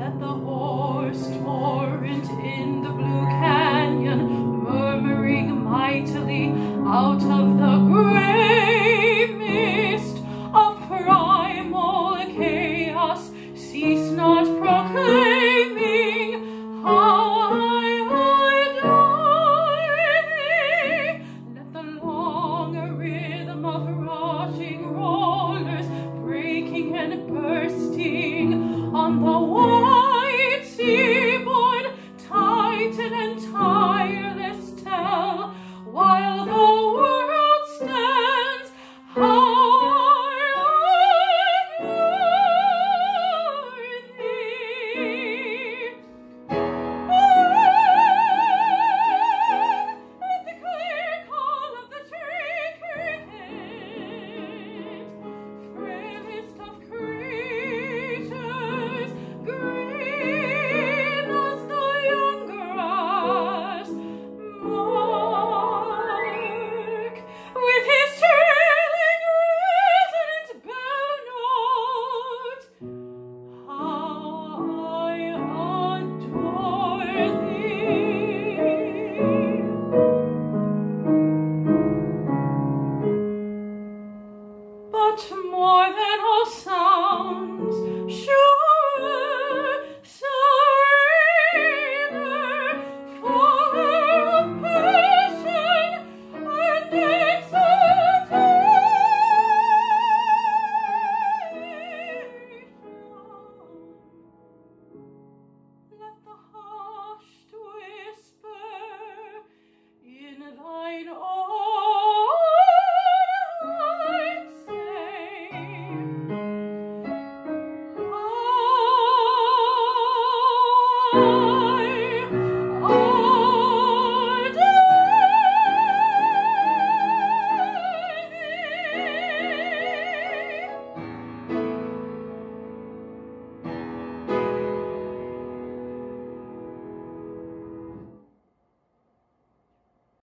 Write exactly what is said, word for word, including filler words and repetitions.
Let the hoarse torrent in the blue canyon, murmuring mightily out of the gray mist of primal chaos, cease not proclaiming how I adore thee. Let the long rhythm of rushing rollers breaking and bursting on the white seaboard tighten and tireless tell, while the world stands how I adore thee. Let the clear call of the tree cricket, frailest of creatures, green as the young grass, mark with his trailing resonant bell note how I adore thee. But more than all sounds, surer, serener, fuller of passion and exultation, let the hushed whisper in thine own heart say, ah,